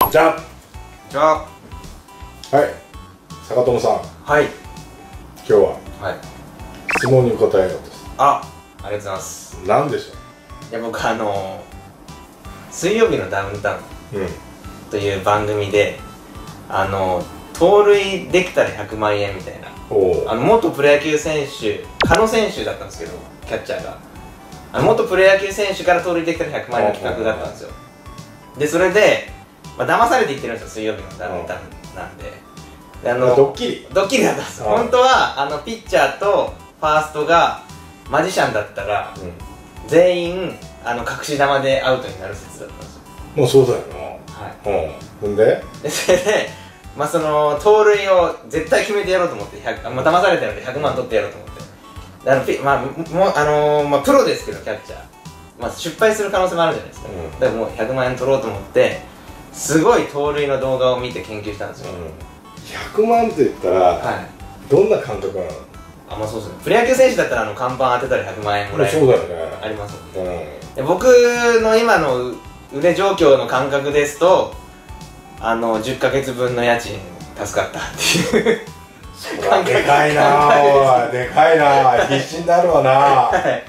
じゃじゃあ、 はい、坂友さん、 はい、 今日ははい、 質問に答えようとす。 ありがとうございます。 何でしょいや、僕水曜日のダウンタウンう。 という番組で盗塁できたら100万円みたいな、 おお。 元プロ野球選手、加野選手だったんですけど、キャッチャーが元プロ野球選手から盗塁できたら100万円の企画だったんですよ。で、それで、騙されていってるんですよ、水曜日のダウンタウンなんで。でドッキリだったんですよ。本当はピッチャーとファーストがマジシャンだったら、全員隠し球でアウトになる説だったんですよ。 もうそうだよな。 はい。 ほんでそれで、その盗塁を絶対決めてやろうと思って、騙されてるので100万取ってやろうと思って、プロですけどキャッチャー、失敗する可能性もあるじゃないですか。だからもう100万円取ろうと思って、すごい盗塁の動画を見て研究したんですよ。 100万って言ったら、どんな感覚なの？ そうですね。プロ野球選手だったら看板当てたら100万円もらえる。 そうだよね。 ありますもんね。で、僕の今の腕状況の感覚ですと、10ヶ月分の家賃助かったっていう感覚。でかいなおい、でかいな、必死になるわな。はい。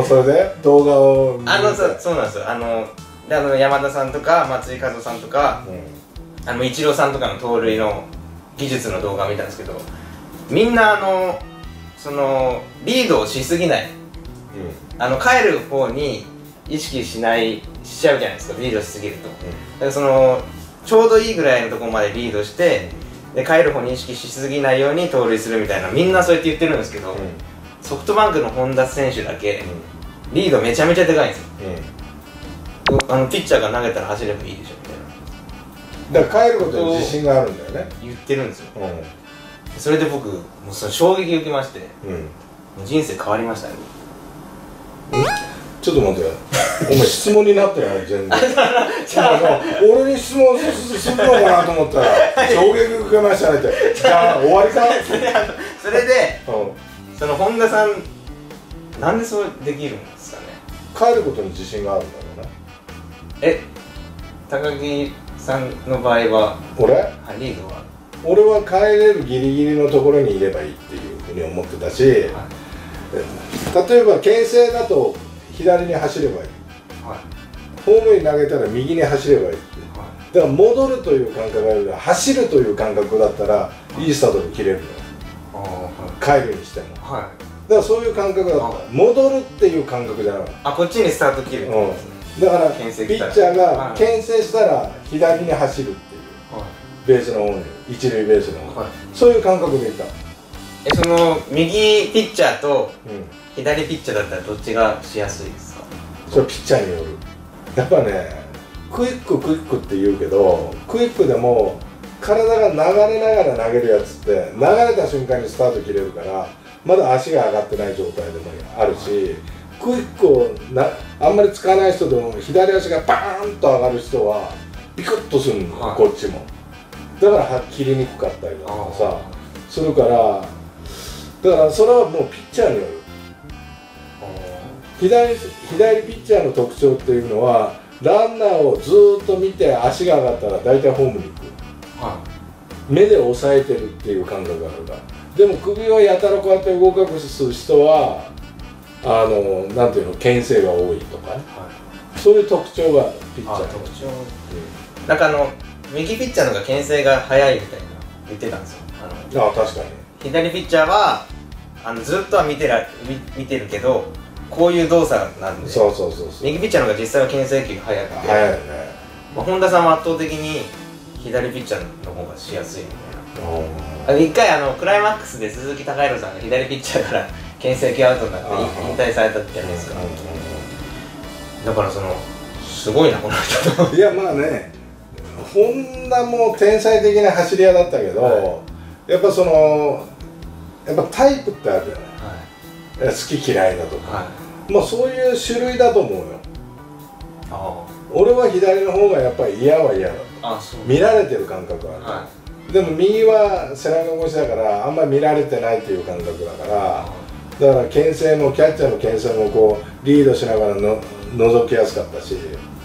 それで動画を見て。 そうなんですよ。山田さんとか松井稼頭さんとか、イチローさんとかの盗塁の技術の動画を見たんですけど、みんなリードをしすぎない、帰る方に意識しちゃうじゃないですか、リードしすぎると。だからちょうどいいぐらいのところまでリードして、で帰る方に意識しすぎないように盗塁するみたいな、みんなそうやって言ってるんですけど、ソフトバンクの本田選手だけリードめちゃめちゃでかいんですよ。ピッチャーが投げたら走ればいいでしょみたいな。 だから帰ることに自信があるんだよね。 言ってるんですよ。それで僕もう衝撃受けまして、人生変わりましたね。 ちょっと待ってよ、お前質問になってない全然。俺に質問するのかなと思ったら衝撃受けましたねって。じゃあ終わりか。 それで本田さん、なんでそうできるんですかね。 帰ることに自信があるんだろうね。 高木さんの場合はリードは俺は帰れるギリギリのところにいればいいっていうふうに思ってたし、例えば牽制だと左に走ればいい、ホームに投げたら右に走ればいいって、だから戻るという感覚があるから、走るという感覚だったらいいスタートが切れるのよ、帰るにしても。だからそういう感覚だった。戻るっていう感覚じゃなかった。 こっちにスタート切るってことですね。 だからピッチャーが牽制したら左に走るっていう、ベースの方に、一塁ベースの方に、そういう感覚でいた。 右ピッチャーと左ピッチャーだったらどっちがしやすいですか？ それピッチャーによる。やっぱね、クイックって言うけど、クイックでも体が流れながら投げるやつって流れた瞬間にスタート切れるから、まだ足が上がってない状態でもあるし、クイックをあんまり使わない人でも左足がバーンと上がる人はビクッとするの、こっちも。だから切りにくかったりとかさするから、だからそれはもうピッチャーによる。左ピッチャーの特徴っていうのは、ランナーをずーっと見て足が上がったら大体ホームに行く、目で押さえてるっていう感覚があるから。でも首をやたらこうやって動かす人はなんていうの、牽制が多いとかね、そういう特徴がピッチャーの特徴。 なんか右ピッチャーの方が牽制が早いみたいな言ってたんですよ。 確かに左ピッチャーはずっとは見てるけど、こういう動作なんで、右ピッチャーの方が実際は牽制球が早くて、 早いね。 本田さんは圧倒的に左ピッチャーの方がしやすいみたいな。一回クライマックスで鈴木貴弘さんが左ピッチャーから牽制球アウトになって引退されたってじゃないですか。だからすごいなこの人と。 いやね、本田も天才的な走り屋だったけど、やっぱタイプってあるじゃない、好き嫌いだとか、そういう種類だと思うよ。俺は左の方がやっぱり嫌は嫌だ。見られてる感覚がある。でも右は背中越しだからあんまり見られてないっていう感覚だから、だから牽制もキャッチャーの牽制もこうリードしながらの覗きやすかったし、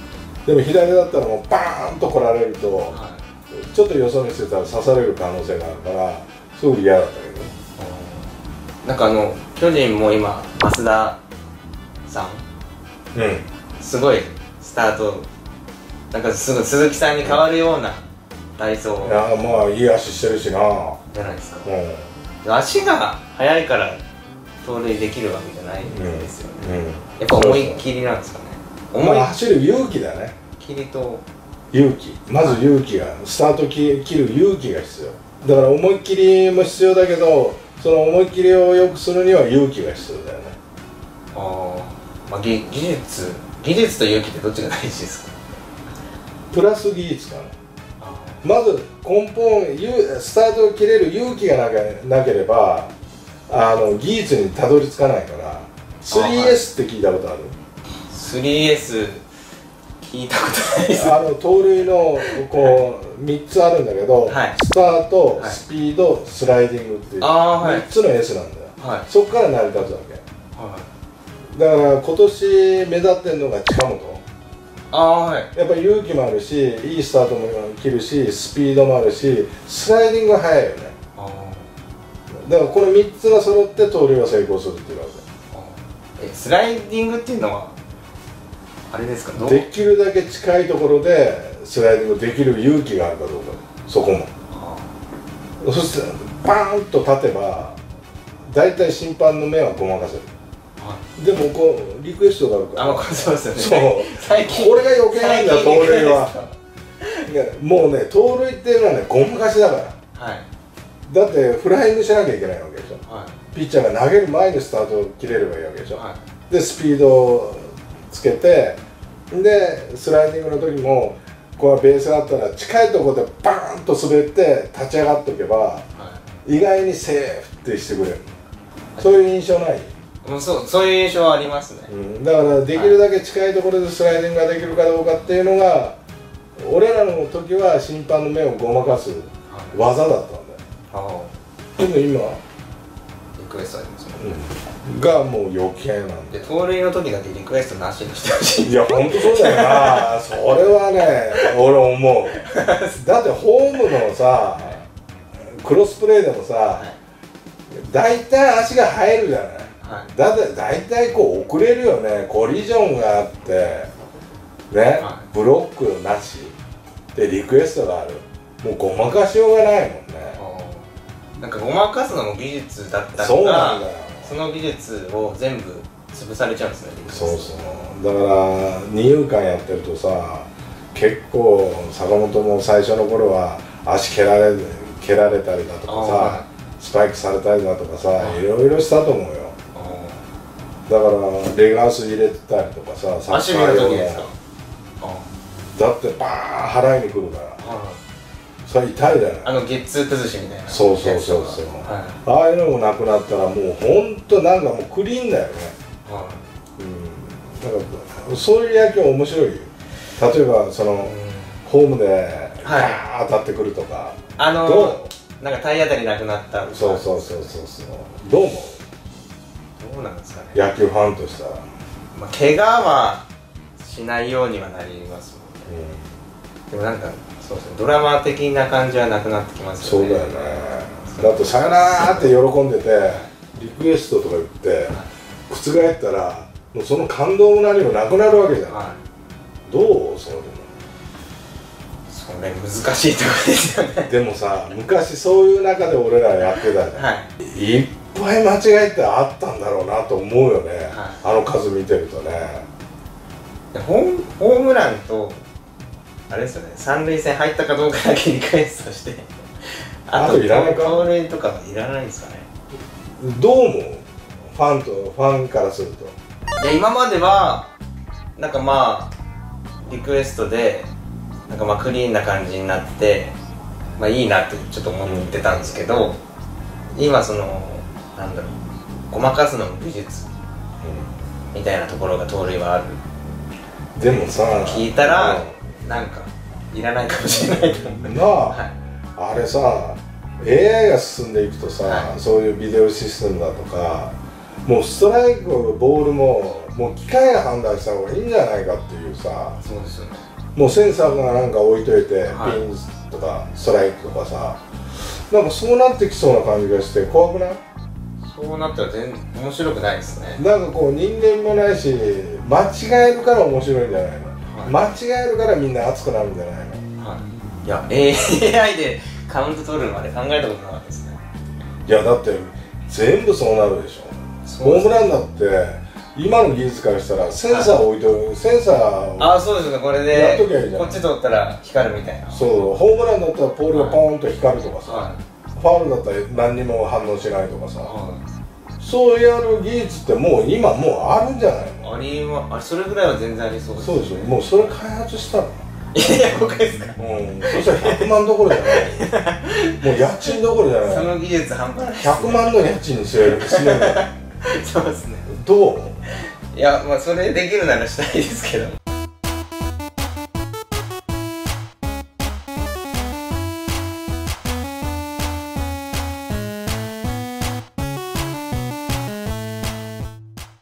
でも左だったらもうバーンと来られると、 はちょっとよそ見してたら刺される可能性があるからすごく嫌だったけど。 なんか巨人も今増田さんすごいスタートなんかすぐ鈴木さんに変わるような体操いやまあいい足してるしなじゃないですか。足が速いから盗塁できるわけじゃないんですよね。やっぱ思いっきりなんですかね。 思い走る勇気だね。 きりと勇気、まず勇気がスタート切る勇気が必要だから思いっきりも必要だけどその思いっきりを良くするには勇気が必要だよね。 まあ、技術と勇気ってどっちが大事ですか？ プラス技術かな。まず根本スタートを切れる勇気がなければ技術にたどり着かないから。 3S って聞いたことある？ 3S 聞いたことないです。 盗塁のこう3つあるんだけど、はい、スタート、はい、スピード、スライディングっていう3つの S なんだよ、はい、そこから成り立つわけ、はい、だから今年目立ってるのが近本。はい、やっぱり勇気もあるしいいスタートも切るしスピードもあるしスライディングが速いよね。だからこの3つが揃って盗塁が成功するっていうわけ。 スライディングっていうのはあれですか？ できるだけ近いところでスライディングできる勇気があるかどうか、そこも。そしてパーンと立てば大体審判の目はごまかせる。でもこうリクエストがあるから。 そうですよね。 最近これが余計なんだ、盗塁は。もうね、盗塁っていうのはね、ごまかしだから。はい、だってフライングしなきゃいけないわけでしょ。はい、ピッチャーが投げる前にスタートを切れればいいわけでしょ。はい、でスピードをつけて、でスライディングの時もこうベースがあったら近いところでバーンと滑って立ち上がっておけば、はい、意外にセーフってしてくれる。そういう印象ない？ そういう印象はありますね、 だからできるだけ近いところでスライディングができるかどうかっていうのが俺らの時は審判の目をごまかす技だったんだよ。でも今リクエストありますもんね、 がもう余計なんで盗塁の時だけリクエストなしにしてほしい。 いや本当そうだよなそれはね俺思うだってホームのさクロスプレーでもさ大体足が入るじゃない、はい、だって大体こう遅れるよね。コリジョンがあってね、はい、ブロックなしでリクエストがある。もうごまかしようがないもんね。 なんかごまかすのも技術だったそうなんだよ。 その技術を全部潰されちゃうんですね。 そうそうだから二遊間やってるとさ結構坂本も最初の頃は足蹴られたりだとかさスパイクされたりだとかさいろいろしたと思うよ。だからレガース入れてたりとかさ足見る時ですか？ だってバーン払いに来るから、それ痛いじゃない。 ゲッツー崩しみたいな。 そう、ああいうのもなくなったらもうほんとなんかもうクリーンだよね。だからそういう野球面白いよ。例えばそのホームでガー当たってくるとか、 どうなんか体当たりなくなったとか。 そうどう思う？ どうなんですかね。 野球ファンとしたら怪我はしないようにはなりますもんね、でもなんかそうですね、ドラマ的な感じはなくなってきますよね。 そうだよね。だってさよならって喜んでてリクエストとか言って覆ったらもうその感動も何もなくなるわけじゃない、どう？それ難しいところですよね。 でもさ昔そういう中で俺らやってたじゃん、いっぱい間違いってあったんだろうなと思うよね、あの数見てるとね。 ホームランとあれですよね、三塁線入ったかどうかだけリクエストしてあといらないか、盗塁とかはいらないんですかね。 どう思う？ファンからすると。 いや今まではなんかまあリクエストでなんかまあクリーンな感じになってまあいいなってちょっと思ってたんですけど、今そのなんだろう、ごまかすのも技術みたいなところが盗塁はある。 でもさ聞いたらなんかいらないかもしれないと思うなあ、あれさ AI が進んでいくとさ、そういうビデオシステムだとかもうストライクボールももう機械が判断した方がいいんじゃないかっていうさ。 そうですよね。 もうセンサーがなんか置いといて、 はい、 ピンズとかストライクとかさ、なんかそうなってきそうな感じがして怖くない？ そうなったら全然面白くないですね。 なんかこう人間もないし、間違えるから面白いんじゃないの、はい、間違えるからみんな熱くなるんじゃないの、 はい、いや AI でカウント取るまで考えたことなかったですね。 いやだって全部そうなるでしょ。ホームランだって今の技術からしたらセンサー置いとる、センサーをそうですね、これでやっときゃいいじゃん。 こっち通ったら光るみたいな。 そう、ホームランだったらポールがポーンと光るとかさ、はい、ファウルだったら何にも反応しないとかさ、はい、そうやる技術ってもう今もうあるんじゃないの？ それぐらいは全然ありそうです。 そうでしょ。もうそれ開発したの？ いや僕ですか？ そしたら100万どころじゃないもう家賃どころじゃない。 その技術半端ないです、 100万の家賃にするんだそうですね。 どう？ いや、まあそれできるならしたいですけどね。